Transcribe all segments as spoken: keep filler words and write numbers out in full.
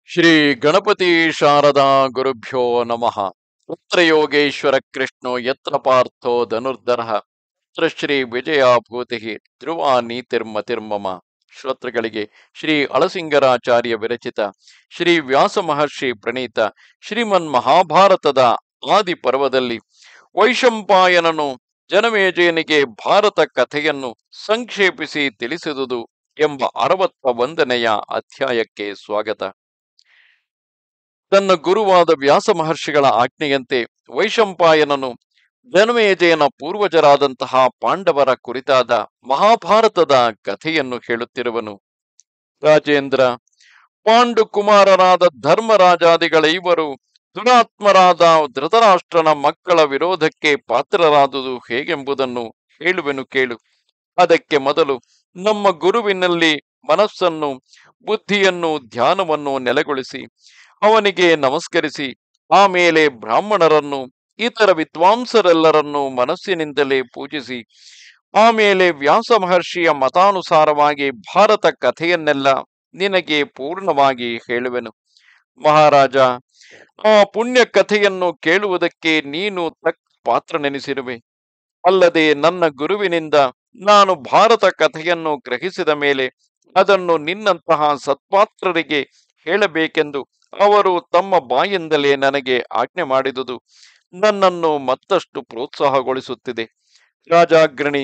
ಶ್ರೀ ಗಣಪತಿ ಶಾರದಾ ಗುರುಭ್ಯೋ ನಮಃ. ಯತ್ರ ಯೋಗೇಶ್ವರ ಕೃಷ್ಣೋ ಯತ್ರ ಪಾರ್ಥೋ ಧನುರ್ಧರಃ ಯತ್ರ ಶ್ರೀ ವಿಜಯಾಭೂತಿ ಧ್ರುವ ನೀತಿರ್ಮತಿರ್ಮಮ. ಶ್ರೋತೃಗಳಿಗೆ ಶ್ರೀ ಅಳಸಿಂಗರಾಚಾರ್ಯ ವಿರಚಿತ ಶ್ರೀ ವ್ಯಾಸ ಮಹರ್ಷಿ ಪ್ರಣೀತ ಶ್ರೀಮನ್ ಮಹಾಭಾರತದ ಆದಿ ಪರ್ವದಲ್ಲಿ ವೈಶಂಪಾಯನನು ಜನಮೇಜಯನಿಗೆ ಭಾರತ ಕಥೆಯನ್ನು ಸಂಕ್ಷೇಪಿಸಿ ತಿಳಿಸಿದುದು ಎಂಬ ಅರವತ್ತ ಒಂದನೆಯ ಅಧ್ಯಾಯಕ್ಕೆ ಸ್ವಾಗತ. ತನ್ನ ಗುರುವಾದ ವ್ಯಾಸ ಮಹರ್ಷಿಗಳ ಆಜ್ಞೆಯಂತೆ ವೈಶಂಪಾಯನನು ಜನಮೇಜಯನ ಪೂರ್ವಜರಾದಂತಹ ಪಾಂಡವರ ಕುರಿತಾದ ಮಹಾಭಾರತದ ಕಥೆಯನ್ನು ಹೇಳುತ್ತಿರುವನು. ರಾಜೇಂದ್ರ, ಪಾಂಡು ಕುಮಾರರಾದ ಧರ್ಮರಾಜಾದಿಗಳೈವರು ದುರಾತ್ಮರಾದ ಧೃತರಾಷ್ಟ್ರನ ಮಕ್ಕಳ ವಿರೋಧಕ್ಕೆ ಪಾತ್ರರಾದುದು ಹೇಗೆಂಬುದನ್ನು ಹೇಳುವೆನು ಕೇಳು. ಅದಕ್ಕೆ ಮೊದಲು ನಮ್ಮ ಗುರುವಿನಲ್ಲಿ ಮನಸ್ಸನ್ನು, ಬುದ್ಧಿಯನ್ನು, ಧ್ಯಾನವನ್ನು ನೆಲೆಗೊಳಿಸಿ ಅವನಿಗೆ ನಮಸ್ಕರಿಸಿ ಆಮೇಲೆ ಬ್ರಾಹ್ಮಣರನ್ನು, ಇತರ ವಿದ್ವಾಂಸರೆಲ್ಲರನ್ನು ಮನಸ್ಸಿನಿಂದಲೇ ಪೂಜಿಸಿ ಆಮೇಲೆ ವ್ಯಾಸ ಮಹರ್ಷಿಯ ಮತಾನುಸಾರವಾಗಿ ಭಾರತ ಕಥೆಯನ್ನೆಲ್ಲ ನಿನಗೆ ಪೂರ್ಣವಾಗಿ ಹೇಳುವೆನು. ಮಹಾರಾಜ, ಆ ಪುಣ್ಯ ಕಥೆಯನ್ನು ಕೇಳುವುದಕ್ಕೆ ನೀನು ತಕ್ಕ ಪಾತ್ರನೆನಿಸಿರುವೆ. ಅಲ್ಲದೆ ನನ್ನ ಗುರುವಿನಿಂದ ನಾನು ಭಾರತ ಕಥೆಯನ್ನು ಗ್ರಹಿಸಿದ ಮೇಲೆ ಅದನ್ನು ನಿನ್ನಂತಹ ಸತ್ಪಾತ್ರರಿಗೆ ಹೇಳಬೇಕೆಂದು ಅವರು ತಮ್ಮ ಬಾಯಿಂದಲೇ ನನಗೆ ಆಜ್ಞೆ ಮಾಡಿದುದು ನನ್ನನ್ನು ಮತ್ತಷ್ಟು ಪ್ರೋತ್ಸಾಹಗೊಳಿಸುತ್ತಿದೆ. ರಾಜಾಗ್ರಣಿ,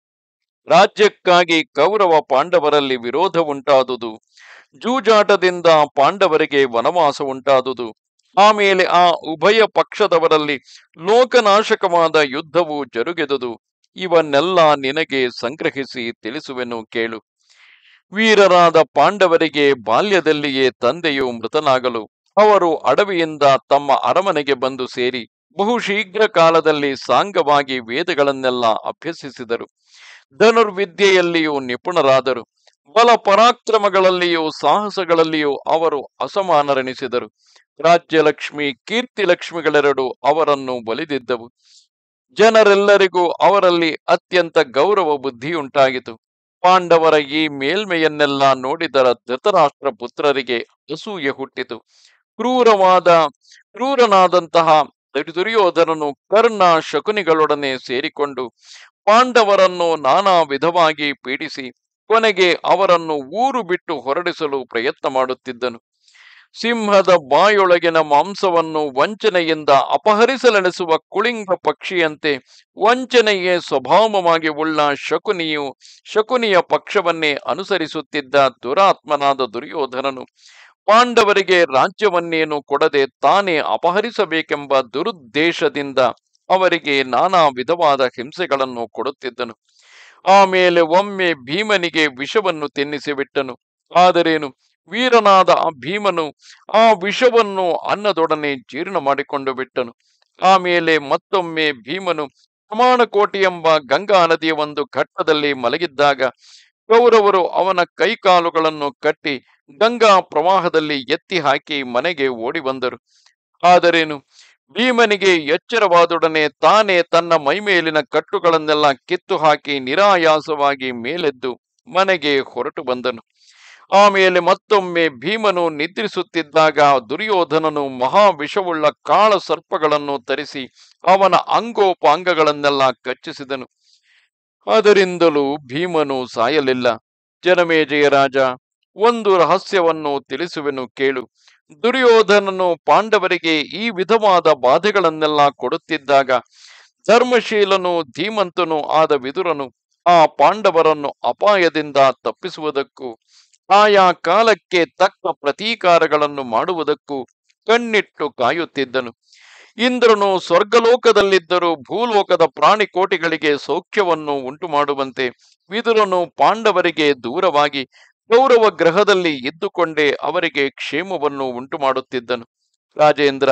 ರಾಜ್ಯಕ್ಕಾಗಿ ಕೌರವ ಪಾಂಡವರಲ್ಲಿ ವಿರೋಧ ಉಂಟಾದುದು, ಜೂಜಾಟದಿಂದ ಪಾಂಡವರಿಗೆ ವನವಾಸ ಉಂಟಾದುದು, ಆಮೇಲೆ ಆ ಉಭಯ ಪಕ್ಷದವರಲ್ಲಿ ಲೋಕನಾಶಕವಾದ ಯುದ್ಧವು ಜರುಗಿದುದು, ಇವನ್ನೆಲ್ಲ ನಿನಗೆ ಸಂಗ್ರಹಿಸಿ ತಿಳಿಸುವೆನು ಕೇಳು. ವೀರರಾದ ಪಾಂಡವರಿಗೆ ಬಾಲ್ಯದಲ್ಲಿಯೇ ತಂದೆಯು ಮೃತನಾಗಲು ಅವರು ಅಡವಿಯಿಂದ ತಮ್ಮ ಅರಮನೆಗೆ ಬಂದು ಸೇರಿ ಬಹುಶೀಘ್ರ ಕಾಲದಲ್ಲಿ ಸಾಂಗವಾಗಿ ವೇದಗಳನ್ನೆಲ್ಲ ಅಭ್ಯಸಿಸಿದರು. ಧನುರ್ವಿದ್ಯೆಯಲ್ಲಿಯೂ ನಿಪುಣರಾದರು. ಬಲ ಪರಾಕ್ರಮಗಳಲ್ಲಿಯೂ ಸಾಹಸಗಳಲ್ಲಿಯೂ ಅವರು ಅಸಮಾನರೆನಿಸಿದರು. ರಾಜ್ಯಲಕ್ಷ್ಮಿ, ಕೀರ್ತಿ ಲಕ್ಷ್ಮಿಗಳೆರಡು ಅವರನ್ನು ಒಲಿದಿದ್ದವು. ಜನರೆಲ್ಲರಿಗೂ ಅವರಲ್ಲಿ ಅತ್ಯಂತ ಗೌರವ ಬುದ್ಧಿಯುಂಟಾಗಿತು. ಪಾಂಡವರ ಈ ಮೇಲ್ಮೆಯನ್ನೆಲ್ಲ ನೋಡಿದರ ಧೃತರಾಷ್ಟ್ರ ಪುತ್ರರಿಗೆ ಅಸೂಯೆ ಹುಟ್ಟಿತು. ಕ್ರೂರವಾದ ಕ್ರೂರನಾದಂತಹ ದುರ್ಯೋಧನನು ಕರ್ಣ, ಶಕುನಿಗಳೊಡನೆ ಸೇರಿಕೊಂಡು ಪಾಂಡವರನ್ನು ನಾನಾ ವಿಧವಾಗಿ ಪೀಡಿಸಿ ಕೊನೆಗೆ ಅವರನ್ನು ಊರು ಬಿಟ್ಟು ಹೊರಡಿಸಲು ಪ್ರಯತ್ನ ಮಾಡುತ್ತಿದ್ದನು. ಸಿಂಹದ ಬಾಯೊಳಗಿನ ಮಾಂಸವನ್ನು ವಂಚನೆಯಿಂದ ಅಪಹರಿಸಲೆಣಿಸುವ ಕುಳಿಂಗ ಪಕ್ಷಿಯಂತೆ ವಂಚನೆಯೇ ಸ್ವಭಾವವಾಗಿ ಉಳ್ಳ ಶಕುನಿಯು ಶಕುನಿಯ ಪಕ್ಷವನ್ನೇ ಅನುಸರಿಸುತ್ತಿದ್ದ ದುರಾತ್ಮನಾದ ದುರ್ಯೋಧನನು ಪಾಂಡವರಿಗೆ ರಾಜ್ಯವನ್ನೇನು ಕೊಡದೆ ತಾನೇ ಅಪಹರಿಸಬೇಕೆಂಬ ದುರುದ್ದೇಶದಿಂದ ಅವರಿಗೆ ನಾನಾ ವಿಧವಾದ ಹಿಂಸೆಗಳನ್ನು ಕೊಡುತ್ತಿದ್ದನು. ಆಮೇಲೆ ಒಮ್ಮೆ ಭೀಮನಿಗೆ ವಿಷವನ್ನು ತಿನ್ನಿಸಿ ಬಿಟ್ಟನು. ಆದರೇನು, ವೀರನಾದ ಆ ಭೀಮನು ಆ ವಿಷವನ್ನು ಅನ್ನದೊಡನೆ ಜೀರ್ಣ ಮಾಡಿಕೊಂಡು ಬಿಟ್ಟನು. ಆಮೇಲೆ ಮತ್ತೊಮ್ಮೆ ಭೀಮನು ಪ್ರಮಾಣಕೋಟಿ ಎಂಬ ಗಂಗಾ ನದಿಯ ಒಂದು ಘಟ್ಟದಲ್ಲಿ ಮಲಗಿದ್ದಾಗ ಕೌರವರು ಅವನ ಕೈಕಾಲುಗಳನ್ನು ಕಟ್ಟಿ ಗಂಗಾ ಪ್ರವಾಹದಲ್ಲಿ ಎತ್ತಿ ಹಾಕಿ ಮನೆಗೆ ಓಡಿ ಬಂದರು. ಆದರೇನು, ಭೀಮನಿಗೆ ಎಚ್ಚರವಾದೊಡನೆ ತಾನೇ ತನ್ನ ಮೈಮೇಲಿನ ಕಟ್ಟುಗಳನ್ನೆಲ್ಲ ಕಿತ್ತು ಹಾಕಿ ನಿರಾಯಾಸವಾಗಿ ಮೇಲೆದ್ದು ಮನೆಗೆ ಹೊರಟು ಬಂದನು. ಆಮೇಲೆ ಮತ್ತೊಮ್ಮೆ ಭೀಮನು ನಿದ್ರಿಸುತ್ತಿದ್ದಾಗ ದುರ್ಯೋಧನನು ಮಹಾವಿಷವುಳ್ಳ ಕಾಳ ಸರ್ಪಗಳನ್ನು ತರಿಸಿ ಅವನ ಅಂಗೋಪಾಂಗಗಳನ್ನೆಲ್ಲ ಕಚ್ಚಿಸಿದನು. ಅದರಿಂದಲೂ ಭೀಮನು ಸಾಯಲಿಲ್ಲ. ಜನಮೇಜಯ ರಾಜ, ಒಂದು ರಹಸ್ಯವನ್ನು ತಿಳಿಸುವೆನು ಕೇಳು. ದುರ್ಯೋಧನನು ಪಾಂಡವರಿಗೆ ಈ ವಿಧವಾದ ಬಾಧೆಗಳನ್ನೆಲ್ಲ ಕೊಡುತ್ತಿದ್ದಾಗ ಧರ್ಮಶೀಲನು ಧೀಮಂತನು ಆದ ವಿದುರನು ಆ ಪಾಂಡವರನ್ನು ಅಪಾಯದಿಂದ ತಪ್ಪಿಸುವುದಕ್ಕೂ ಆಯಾ ಕಾಲಕ್ಕೆ ತಕ್ಕ ಪ್ರತೀಕಾರಗಳನ್ನು ಮಾಡುವುದಕ್ಕೂ ಕಣ್ಣಿಟ್ಟು ಕಾಯುತ್ತಿದ್ದನು. ಇಂದ್ರನು ಸ್ವರ್ಗಲೋಕದಲ್ಲಿದ್ದರೂ ಭೂಲೋಕದ ಪ್ರಾಣಿಕೋಟಿಗಳಿಗೆ ಸೌಖ್ಯವನ್ನು ಉಂಟು ಮಾಡುವಂತೆ ವಿದುರನು ಪಾಂಡವರಿಗೆ ದೂರವಾಗಿ ಕೌರವ ಗ್ರಹದಲ್ಲಿ ಇದ್ದುಕೊಂಡೇ ಅವರಿಗೆ ಕ್ಷೇಮವನ್ನು ಉಂಟು ಮಾಡುತ್ತಿದ್ದನು. ರಾಜೇಂದ್ರ,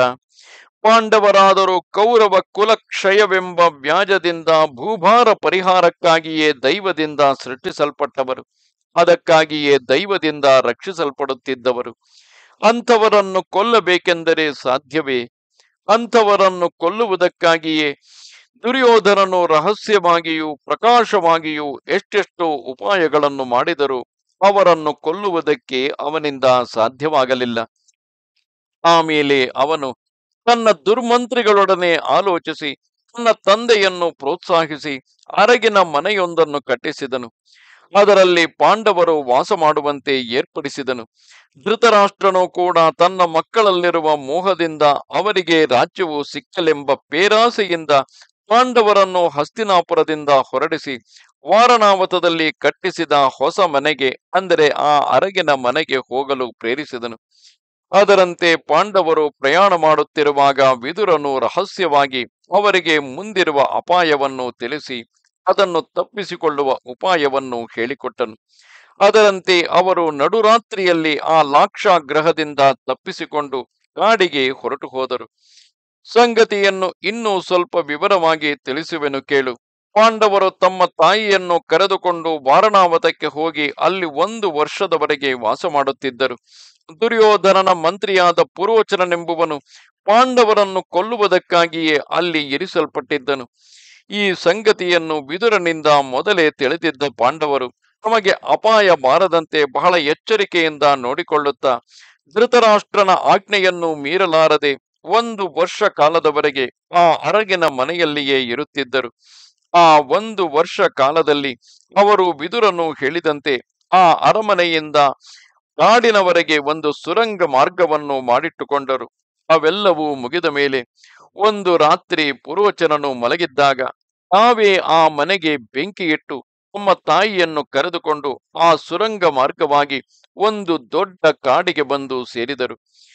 ಪಾಂಡವರಾದರೂ ಕೌರವ ಕುಲಕ್ಷಯವೆಂಬ ವ್ಯಾಜದಿಂದ ಭೂಭಾರ ಪರಿಹಾರಕ್ಕಾಗಿಯೇ ದೈವದಿಂದ ಸೃಷ್ಟಿಸಲ್ಪಟ್ಟವರು. ಅದಕ್ಕಾಗಿಯೇ ದೈವದಿಂದ ರಕ್ಷಿಸಲ್ಪಡುತ್ತಿದ್ದವರು. ಅಂಥವರನ್ನು ಕೊಲ್ಲಬೇಕೆಂದರೆ ಸಾಧ್ಯವೇ? ಅಂಥವರನ್ನು ಕೊಲ್ಲುವುದಕ್ಕಾಗಿಯೇ ದುರ್ಯೋಧನನು ರಹಸ್ಯವಾಗಿಯೂ ಪ್ರಕಾಶವಾಗಿಯೂ ಎಷ್ಟೆಷ್ಟೋ ಉಪಾಯಗಳನ್ನು ಮಾಡಿದರೂ ಅವರನ್ನು ಕೊಲ್ಲುವುದಕ್ಕೆ ಅವನಿಂದ ಸಾಧ್ಯವಾಗಲಿಲ್ಲ. ಆಮೇಲೆ ಅವನು ತನ್ನ ದುರ್ಮಂತ್ರಿಗಳೊಡನೆ ಆಲೋಚಿಸಿ ತನ್ನ ತಂದೆಯನ್ನು ಪ್ರೋತ್ಸಾಹಿಸಿ ಅರಗಿನ ಮನೆಯೊಂದನ್ನು ಕಟ್ಟಿಸಿದನು. ಅದರಲ್ಲಿ ಪಾಂಡವರು ವಾಸ ಮಾಡುವಂತೆ ಏರ್ಪಡಿಸಿದನು. ಧೃತರಾಷ್ಟ್ರನು ಕೂಡ ತನ್ನ ಮಕ್ಕಳಲ್ಲಿರುವ ಮೋಹದಿಂದ ಅವರಿಗೆ ರಾಜ್ಯವು ಸಿಕ್ಕಲೆಂಬ ಪೇರಾಸೆಯಿಂದ ಪಾಂಡವರನ್ನು ಹಸ್ತಿನಾಪುರದಿಂದ ಹೊರಡಿಸಿ ವಾರಣಾವತದಲ್ಲಿ ಕಟ್ಟಿಸಿದ ಹೊಸ ಮನೆಗೆ, ಅಂದರೆ ಆ ಅರಗಿನ ಮನೆಗೆ ಹೋಗಲು ಪ್ರೇರಿಸಿದನು. ಅದರಂತೆ ಪಾಂಡವರು ಪ್ರಯಾಣ ಮಾಡುತ್ತಿರುವಾಗ ವಿದುರನು ರಹಸ್ಯವಾಗಿ ಅವರಿಗೆ ಮುಂದಿರುವ ಅಪಾಯವನ್ನು ತಿಳಿಸಿ ಅದನ್ನು ತಪ್ಪಿಸಿಕೊಳ್ಳುವ ಉಪಾಯವನ್ನು ಹೇಳಿಕೊಟ್ಟನು. ಅದರಂತೆ ಅವರು ನಡುರಾತ್ರಿಯಲ್ಲಿ ಆ ಲಾಕ್ಷಾಗ್ರಹದಿಂದ ತಪ್ಪಿಸಿಕೊಂಡು ಕಾಡಿಗೆ ಹೊರಟು ಹೋದರು. ಸಂಗತಿಯನ್ನು ಇನ್ನೂ ಸ್ವಲ್ಪ ವಿವರವಾಗಿ ತಿಳಿಸುವೆನು ಕೇಳು. ಪಾಂಡವರು ತಮ್ಮ ತಾಯಿಯನ್ನು ಕರೆದುಕೊಂಡು ವಾರಣಾವತಕ್ಕೆ ಹೋಗಿ ಅಲ್ಲಿ ಒಂದು ವರ್ಷದವರೆಗೆ ವಾಸ ಮಾಡುತ್ತಿದ್ದರು. ದುರ್ಯೋಧನನ ಮಂತ್ರಿಯಾದ ಪುರೋಚನನೆಂಬುವನು ಪಾಂಡವರನ್ನು ಕೊಲ್ಲುವುದಕ್ಕಾಗಿಯೇ ಅಲ್ಲಿ ಇರಿಸಲ್ಪಟ್ಟಿದ್ದನು. ಈ ಸಂಗತಿಯನ್ನು ವಿದುರನಿಂದ ಮೊದಲೇ ತಿಳಿದಿದ್ದ ಪಾಂಡವರು ತಮಗೆ ಅಪಾಯ ಬಾರದಂತೆ ಬಹಳ ಎಚ್ಚರಿಕೆಯಿಂದ ನೋಡಿಕೊಳ್ಳುತ್ತಾ ಧೃತರಾಷ್ಟ್ರನ ಆಜ್ಞೆಯನ್ನು ಮೀರಲಾರದೆ ಒಂದು ವರ್ಷ ಕಾಲದವರೆಗೆ ಆ ಅರಗಿನ ಮನೆಯಲ್ಲಿಯೇ ಇರುತ್ತಿದ್ದರು. ಆ ಒಂದು ವರ್ಷ ಕಾಲದಲ್ಲಿ ಅವರು ವಿದುರನು ಹೇಳಿದಂತೆ ಆ ಅರಮನೆಯಿಂದ ಕಾಡಿನವರೆಗೆ ಒಂದು ಸುರಂಗ ಮಾರ್ಗವನ್ನು ಮಾಡಿಟ್ಟುಕೊಂಡರು. ಅವೆಲ್ಲವೂ ಮುಗಿದ ಮೇಲೆ ಒಂದು ರಾತ್ರಿ ಪುರೋಚನನು ಮಲಗಿದ್ದಾಗ ತಾವೇ ಆ ಮನೆಗೆ ಬೆಂಕಿಯಿಟ್ಟು ತಮ್ಮ ತಾಯಿಯನ್ನು ಕರೆದುಕೊಂಡು ಆ ಸುರಂಗ ಮಾರ್ಗವಾಗಿ ಒಂದು ದೊಡ್ಡ ಕಾಡಿಗೆ ಬಂದು ಸೇರಿದರು.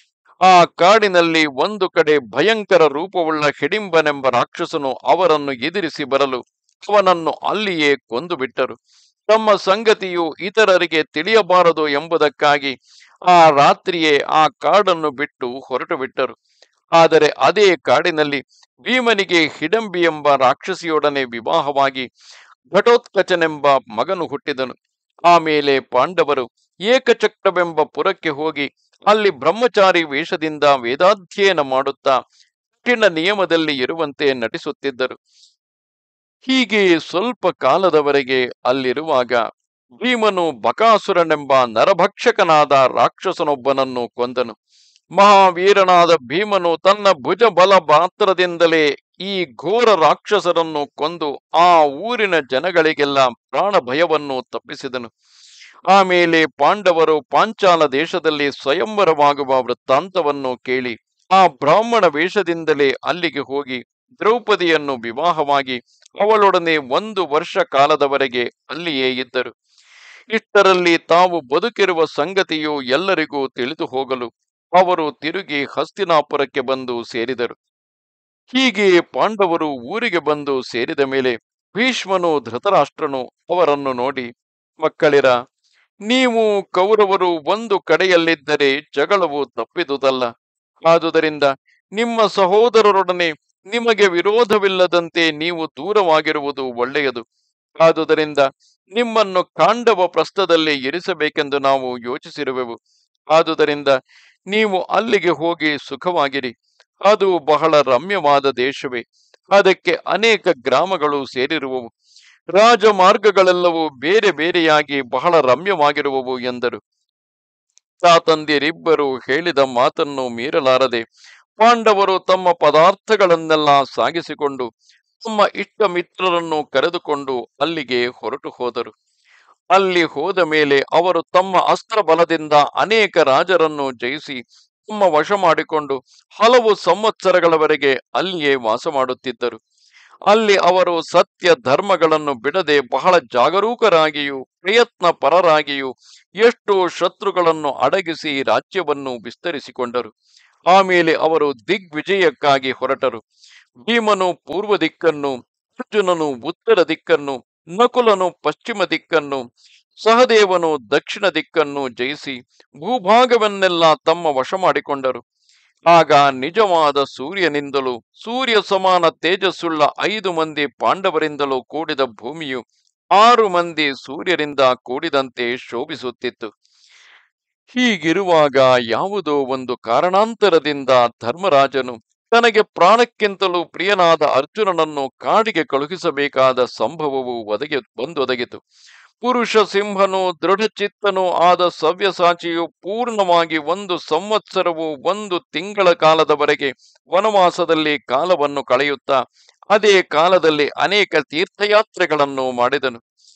ಆ ಕಾಡಿನಲ್ಲಿ ಒಂದು ಕಡೆ ಭಯಂಕರ ರೂಪವುಳ್ಳ ಹಿಡಿಂಬನೆಂಬ ರಾಕ್ಷಸನು ಅವರನ್ನು ಎದುರಿಸಿ ಬರಲು ಅವನನ್ನು ಅಲ್ಲಿಯೇ ಕೊಂದು ಬಿಟ್ಟರು. ತಮ್ಮ ಸಂಗತಿಯು ಇತರರಿಗೆ ತಿಳಿಯಬಾರದು ಎಂಬುದಕ್ಕಾಗಿ ಆ ರಾತ್ರಿಯೇ ಆ ಕಾಡನ್ನು ಬಿಟ್ಟು ಹೊರಟು ಬಿಟ್ಟರು. ಆದರೆ ಅದೇ ಕಾಡಿನಲ್ಲಿ ಭೀಮನಿಗೆ ಹಿಡಂಬಿ ಎಂಬ ರಾಕ್ಷಸಿಯೊಡನೆ ವಿವಾಹವಾಗಿ ಘಟೋತ್ಕಚನೆಂಬ ಮಗನು ಹುಟ್ಟಿದನು. ಆಮೇಲೆ ಪಾಂಡವರು ಏಕಚಕ್ರವೆಂಬ ಪುರಕ್ಕೆ ಹೋಗಿ ಅಲ್ಲಿ ಬ್ರಹ್ಮಚಾರಿ ವೇಷದಿಂದ ವೇದಾಧ್ಯಯನ ಮಾಡುತ್ತಾ ಕಠಿಣ ನಿಯಮದಲ್ಲಿ ಇರುವಂತೆ ನಟಿಸುತ್ತಿದ್ದರು. ಹೀಗೆ ಸ್ವಲ್ಪ ಕಾಲದವರೆಗೆ ಅಲ್ಲಿರುವಾಗ ಭೀಮನು ಬಕಾಸುರನೆಂಬ ನರಭಕ್ಷಕನಾದ ರಾಕ್ಷಸನೊಬ್ಬನನ್ನು ಕೊಂದನು. ಮಹಾವೀರನಾದ ಭೀಮನು ತನ್ನ ಭುಜ ಬಲ ಮಾತ್ರದಿಂದಲೇ ಈ ಘೋರ ರಾಕ್ಷಸರನ್ನು ಕೊಂದು ಆ ಊರಿನ ಜನಗಳಿಗೆಲ್ಲ ಪ್ರಾಣ ಭಯವನ್ನು ತಪ್ಪಿಸಿದನು. ಆಮೇಲೆ ಪಾಂಡವರು ಪಾಂಚಾಲ ದೇಶದಲ್ಲಿ ಸ್ವಯಂವರವಾಗುವ ವೃತ್ತಾಂತವನ್ನು ಕೇಳಿ ಆ ಬ್ರಾಹ್ಮಣ ವೇಷದಿಂದಲೇ ಅಲ್ಲಿಗೆ ಹೋಗಿ ದ್ರೌಪದಿಯನ್ನು ವಿವಾಹವಾಗಿ ಅವಳೊಡನೆ ಒಂದು ವರ್ಷ ಕಾಲದವರೆಗೆ ಅಲ್ಲಿಯೇ ಇದ್ದರು. ಇಷ್ಟರಲ್ಲಿ ತಾವು ಬದುಕಿರುವ ಸಂಗತಿಯು ಎಲ್ಲರಿಗೂ ತಿಳಿದು ಹೋಗಲು ಅವರು ತಿರುಗಿ ಹಸ್ತಿನಾಪುರಕ್ಕೆ ಬಂದು ಸೇರಿದರು. ಹೀಗೆ ಪಾಂಡವರು ಊರಿಗೆ ಬಂದು ಸೇರಿದ ಮೇಲೆ ಭೀಷ್ಮನು ಧೃತರಾಷ್ಟ್ರನು ಅವರನ್ನು ನೋಡಿ, ಮಕ್ಕಳಿರ, ನೀವು ಕೌರವರು ಒಂದು ಕಡೆಯಲ್ಲಿದ್ದರೆ ಜಗಳವು ತಪ್ಪಿದುದಲ್ಲ. ಆದುದರಿಂದ ನಿಮ್ಮ ಸಹೋದರರೊಡನೆ ನಿಮಗೆ ವಿರೋಧವಿಲ್ಲದಂತೆ ನೀವು ದೂರವಾಗಿರುವುದು ಒಳ್ಳೆಯದು. ಆದುದರಿಂದ ನಿಮ್ಮನ್ನು ಕಾಂಡವ ಪ್ರಸ್ಥದಲ್ಲಿ ಇರಿಸಬೇಕೆಂದು ನಾವು ಯೋಚಿಸಿರುವೆವು. ಆದುದರಿಂದ ನೀವು ಅಲ್ಲಿಗೆ ಹೋಗಿ ಸುಖವಾಗಿರಿ. ಅದು ಬಹಳ ರಮ್ಯವಾದ ದೇಶವೇ. ಅದಕ್ಕೆ ಅನೇಕ ಗ್ರಾಮಗಳು ಸೇರಿರುವವು. ರಾಜಮಾರ್ಗಗಳೆಲ್ಲವೂ ಬೇರೆ ಬೇರೆಯಾಗಿ ಬಹಳ ರಮ್ಯವಾಗಿರುವವು ಎಂದರು. ತಾತಂದಿರಿಬ್ಬರು ಹೇಳಿದ ಮಾತನ್ನು ಮೀರಲಾರದೆ ಪಾಂಡವರು ತಮ್ಮ ಪದಾರ್ಥಗಳನ್ನೆಲ್ಲ ಸಾಗಿಸಿಕೊಂಡು ತಮ್ಮ ಇಷ್ಟ ಮಿತ್ರರನ್ನು ಕರೆದುಕೊಂಡು ಅಲ್ಲಿಗೆ ಹೊರಟು ಹೋದರು. ಅಲ್ಲಿ ಹೋದ ಮೇಲೆ ಅವರು ತಮ್ಮ ಅಸ್ತ್ರ ಬಲದಿಂದ ಅನೇಕ ರಾಜರನ್ನು ಜಯಿಸಿ ತಮ್ಮ ವಶ ಮಾಡಿಕೊಂಡು ಹಲವು ಸಂವತ್ಸರಗಳವರೆಗೆ ಅಲ್ಲಿಯೇ ವಾಸ ಮಾಡುತ್ತಿದ್ದರು. ಅಲ್ಲಿ ಅವರು ಸತ್ಯ ಧರ್ಮಗಳನ್ನು ಬಿಡದೆ ಬಹಳ ಜಾಗರೂಕರಾಗಿಯೂ ಪ್ರಯತ್ನ ಪರರಾಗಿಯೂ ಎಷ್ಟೋ ಶತ್ರುಗಳನ್ನು ಅಡಗಿಸಿ ರಾಜ್ಯವನ್ನು ವಿಸ್ತರಿಸಿಕೊಂಡರು. ಆಮೇಲೆ ಅವರು ದಿಗ್ವಿಜಯಕ್ಕಾಗಿ ಹೊರಟರು. ಭೀಮನು ಪೂರ್ವ ದಿಕ್ಕನ್ನು, ಅರ್ಜುನನು ಉತ್ತರ ದಿಕ್ಕನ್ನು, ನಕುಲನು ಪಶ್ಚಿಮ ದಿಕ್ಕನ್ನು, ಸಹದೇವನು ದಕ್ಷಿಣ ದಿಕ್ಕನ್ನು ಜಯಿಸಿ ಭೂಭಾಗವನ್ನೆಲ್ಲ ತಮ್ಮ ವಶ ಮಾಡಿಕೊಂಡರು. ಆಗ ನಿಜವಾದ ಸೂರ್ಯನಿಂದಲೂ ಸೂರ್ಯ ಸಮಾನ ತೇಜಸ್ಸುಳ್ಳ ಐದು ಮಂದಿ ಪಾಂಡವರಿಂದಲೂ ಕೂಡಿದ ಭೂಮಿಯು ಆರು ಮಂದಿ ಸೂರ್ಯರಿಂದ ಕೂಡಿದಂತೆ ಶೋಭಿಸುತ್ತಿತ್ತು. ಹೀಗಿರುವಾಗ ಯಾವುದೋ ಒಂದು ಕಾರಣಾಂತರದಿಂದ ಧರ್ಮರಾಜನು ತನಗೆ ಪ್ರಾಣಕ್ಕಿಂತಲೂ ಪ್ರಿಯನಾದ ಅರ್ಜುನನನ್ನು ಕಾಡಿಗೆ ಕಳುಹಿಸಬೇಕಾದ ಸಂಭವವು ಒದಗಿ ಬಂದೊದಗಿತು. ಪುರುಷ ಸಿಂಹನು ದೃಢಚಿತ್ತನೂ ಆದ ಸವ್ಯಸಾಚಿಯು ಪೂರ್ಣವಾಗಿ ಒಂದು ಸಂವತ್ಸರವು ಒಂದು ತಿಂಗಳ ಕಾಲದವರೆಗೆ ವನವಾಸದಲ್ಲಿ ಕಾಲವನ್ನು ಕಳೆಯುತ್ತಾ ಅದೇ ಕಾಲದಲ್ಲಿ ಅನೇಕ ತೀರ್ಥಯಾತ್ರೆಗಳನ್ನು ಮಾಡಿದನು.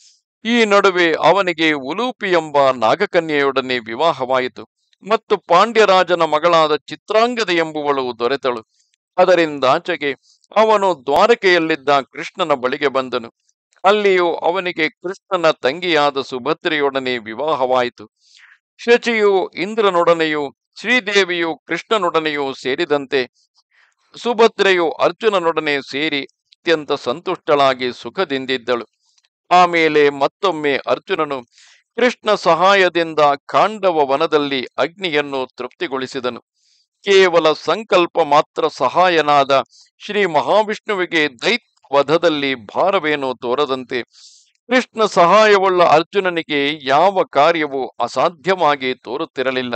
ಈ ನಡುವೆ ಅವನಿಗೆ ಉಲೂಪಿ ಎಂಬ ನಾಗಕನ್ಯೆಯೊಡನೆ ವಿವಾಹವಾಯಿತು ಮತ್ತು ಪಾಂಡ್ಯರಾಜನ ಮಗಳಾದ ಚಿತ್ರಾಂಗದ ಎಂಬುವಳು ದೊರೆತಳು. ಅದರಿಂದಾಚೆಗೆ ಅವನು ದ್ವಾರಕೆಯಲ್ಲಿದ್ದ ಕೃಷ್ಣನ ಬಳಿಗೆ ಬಂದನು. ಅಲ್ಲಿಯೂ ಅವನಿಗೆ ಕೃಷ್ಣನ ತಂಗಿಯಾದ ಸುಭದ್ರೆಯೊಡನೆ ವಿವಾಹವಾಯಿತು. ಶಚಿಯು ಇಂದ್ರನೊಡನೆಯೂ ಶ್ರೀದೇವಿಯು ಕೃಷ್ಣನೊಡನೆಯೂ ಸೇರಿದಂತೆ ಸುಭದ್ರೆಯು ಅರ್ಜುನನೊಡನೆ ಸೇರಿ ಅತ್ಯಂತ ಸಂತುಷ್ಟಳಾಗಿ ಸುಖದಿಂದಿದ್ದಳು. ಆಮೇಲೆ ಮತ್ತೊಮ್ಮೆ ಅರ್ಜುನನು ಕೃಷ್ಣ ಸಹಾಯದಿಂದ ಖಾಂಡವ ವನದಲ್ಲಿ ಅಗ್ನಿಯನ್ನು ತೃಪ್ತಿಗೊಳಿಸಿದನು. ಕೇವಲ ಸಂಕಲ್ಪ ಮಾತ್ರ ಸಹಾಯನಾದ ಶ್ರೀ ಮಹಾವಿಷ್ಣುವಿಗೆ ದೈತ್ಯ ವಧದಲ್ಲಿ ಭಾರವೇನೂ ತೋರದಂತೆ ಕೃಷ್ಣ ಸಹಾಯವುಳ್ಳ ಅರ್ಜುನನಿಗೆ ಯಾವ ಕಾರ್ಯವೂ ಅಸಾಧ್ಯವಾಗಿ ತೋರುತ್ತಿರಲಿಲ್ಲ.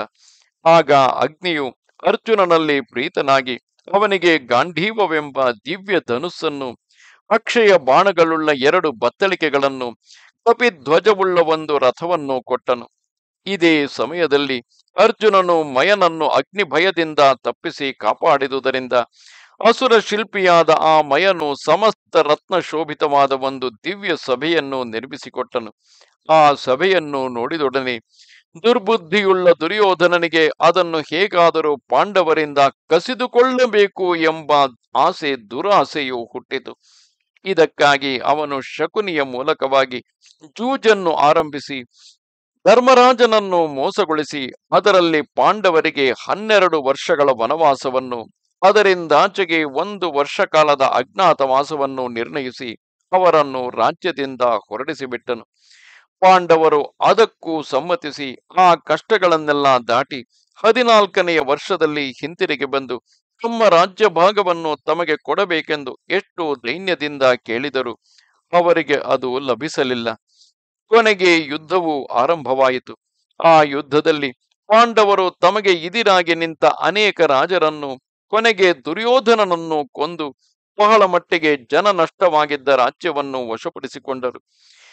ಆಗ ಅಗ್ನಿಯು ಅರ್ಜುನನಲ್ಲಿ ಪ್ರೀತನಾಗಿ ಅವನಿಗೆ ಗಾಂಧೀವವೆಂಬ ದಿವ್ಯ ಧನುಸ್ಸನ್ನು, ಅಕ್ಷಯ ಬಾಣಗಳುಳ್ಳ ಎರಡು ಬತ್ತಳಿಕೆಗಳನ್ನು, ಕಪಿಧ್ವಜವುಳ್ಳ ಒಂದು ರಥವನ್ನು ಕೊಟ್ಟನು. ಇದೇ ಸಮಯದಲ್ಲಿ ಅರ್ಜುನನು ಮಯನನ್ನು ಅಗ್ನಿ ಭಯದಿಂದ ತಪ್ಪಿಸಿ ಕಾಪಾಡಿದುದರಿಂದ ಅಸುರ ಶಿಲ್ಪಿಯಾದ ಆ ಮಯನು ಸಮಸ್ತ ರತ್ನ ಶೋಭಿತವಾದ ಒಂದು ದಿವ್ಯ ಸಭೆಯನ್ನು ನಿರ್ಮಿಸಿಕೊಟ್ಟನು. ಆ ಸಭೆಯನ್ನು ನೋಡಿದೊಡನೆ ದುರ್ಬುದ್ಧಿಯುಳ್ಳ ದುರ್ಯೋಧನನಿಗೆ ಅದನ್ನು ಹೇಗಾದರೂ ಪಾಂಡವರಿಂದ ಕಸಿದುಕೊಳ್ಳಬೇಕು ಎಂಬ ಆಸೆ ದುರಾಸೆಯು ಹುಟ್ಟಿತು. ಇದಕ್ಕಾಗಿ ಅವನು ಶಕುನಿಯ ಮೂಲಕವಾಗಿ ಜೂಜನ್ನು ಆರಂಭಿಸಿ ಧರ್ಮರಾಜನನ್ನು ಮೋಸಗೊಳಿಸಿ ಅದರಲ್ಲಿ ಪಾಂಡವರಿಗೆ ಹನ್ನೆರಡು ವರ್ಷಗಳ ವನವಾಸವನ್ನು, ಅದರಿಂದಾಚೆಗೆ ಒಂದು ವರ್ಷ ಕಾಲದ ಅಜ್ಞಾತವಾಸವನ್ನು ನಿರ್ಣಯಿಸಿ ಅವರನ್ನು ರಾಜ್ಯದಿಂದ ಹೊರಡಿಸಿಬಿಟ್ಟನು. ಪಾಂಡವರು ಅದಕ್ಕೂ ಸಮ್ಮತಿಸಿ ಆ ಕಷ್ಟಗಳನ್ನೆಲ್ಲ ದಾಟಿ ಹದಿನಾಲ್ಕನೆಯ ವರ್ಷದಲ್ಲಿ ಹಿಂತಿರುಗಿ ಬಂದು ತಮ್ಮ ರಾಜ್ಯ ಭಾಗವನ್ನು ತಮಗೆ ಕೊಡಬೇಕೆಂದು ಎಷ್ಟು ದೈನ್ಯದಿಂದ ಕೇಳಿದರೂ ಅವರಿಗೆ ಅದು ಲಭಿಸಲಿಲ್ಲ. ಕೊನೆಗೆ ಯುದ್ಧವು ಆರಂಭವಾಯಿತು. ಆ ಯುದ್ಧದಲ್ಲಿ ಪಾಂಡವರು ತಮಗೆ ಇದಿರಾಗಿ ನಿಂತ ಅನೇಕ ರಾಜರನ್ನು, ಕೊನೆಗೆ ದುರ್ಯೋಧನನನ್ನು ಕೊಂದು ಬಹಳ ಮಟ್ಟಿಗೆ ಜನ ನಷ್ಟವಾಗಿದ್ದ ರಾಜ್ಯವನ್ನು ವಶಪಡಿಸಿಕೊಂಡರು.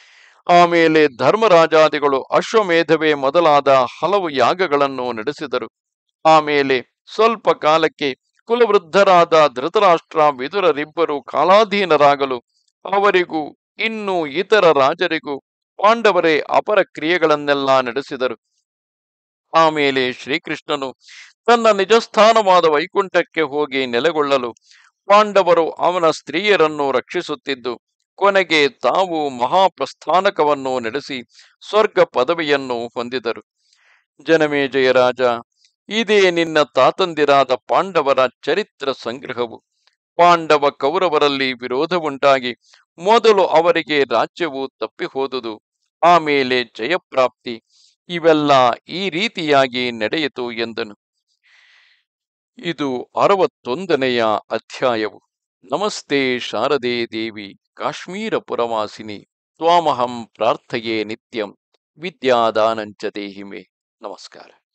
ಆಮೇಲೆ ಧರ್ಮರಾಜಾದಿಗಳು ಅಶ್ವಮೇಧವೇ ಮೊದಲಾದ ಹಲವು ಯಾಗಗಳನ್ನು ನಡೆಸಿದರು. ಆಮೇಲೆ ಸ್ವಲ್ಪ ಕಾಲಕ್ಕೆ ಕುಲವೃದ್ಧರಾದ ಧೃತರಾಷ್ಟ್ರ ವಿದುರರಿಬ್ಬರು ಕಾಲಾಧೀನರಾಗಲು ಅವರಿಗೂ ಇನ್ನು ಇತರ ರಾಜರಿಗೂ ಪಾಂಡವರೇ ಅಪರ ಕ್ರಿಯೆಗಳನ್ನೆಲ್ಲ ನಡೆಸಿದರು. ಆಮೇಲೆ ಶ್ರೀಕೃಷ್ಣನು ತನ್ನ ನಿಜಸ್ಥಾನವಾದ ವೈಕುಂಠಕ್ಕೆ ಹೋಗಿ ನೆಲೆಗೊಳ್ಳಲು ಪಾಂಡವರು ಅವನ ಸ್ತ್ರೀಯರನ್ನು ರಕ್ಷಿಸುತ್ತಿದ್ದು ಕೊನೆಗೆ ತಾವು ಮಹಾಪ್ರಸ್ಥಾನಕವನ್ನು ನಡೆಸಿ ಸ್ವರ್ಗ ಪದವಿಯನ್ನು ಹೊಂದಿದರು. ಜನಮೇಜಯ ರಾಜ, ಇದೇ ನಿನ್ನ ತಾತಂದಿರಾದ ಪಾಂಡವರ ಚರಿತ್ರ ಸಂಗ್ರಹವು. ಪಾಂಡವ ಕೌರವರಲ್ಲಿ ವಿರೋಧವುಂಟಾಗಿ ಮೊದಲು ಅವರಿಗೆ ರಾಜ್ಯವು ತಪ್ಪಿ ಹೋದುದು, ಆಮೇಲೆ ಜಯಪ್ರಾಪ್ತಿ, ಇವೆಲ್ಲ ಈ ರೀತಿಯಾಗಿ ನಡೆಯಿತು ಎಂದನು. ಇದು ಅರವತ್ತೊಂದನೆಯ ಅಧ್ಯಾಯವು. ನಮಸ್ತೆ ಶಾರದೆ ದೇವಿ ಕಾಶ್ಮೀರ ಪುರವಾಸಿನಿ ತ್ವಾಮಹಂ ಪ್ರಾರ್ಥಯೇ ನಿತ್ಯಂ ವಿದ್ಯಾದಾನಂಚ ದೇಹಿಮೆ. ನಮಸ್ಕಾರ.